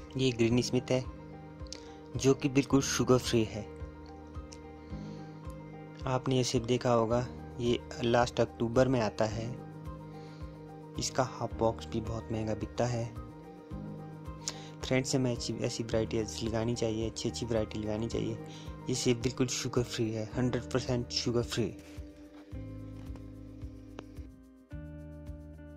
ये greeny Smith है जो कि बिल्कुल शुगर फ्री है। आपने ये सिप देखा होगा, ये लास्ट अक्टूबर में आता है। इसका हाफ बॉक्स भी बहुत महंगा बिकता है। फ्रेंड्स, हमें ऐसी वैरायटी लगानी चाहिए, अच्छी वैरायटी लगानी चाहिए। ये सिप बिल्कुल शुगर फ्री है, 100% शुगर फ्री।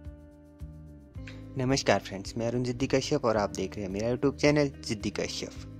नमस्कार फ्रेंड्स, मैं अरुण जिद्दी कश्यप और आप देख रहे हैं मेरा यूट्यूब चैनल जिद्दी कश्यप।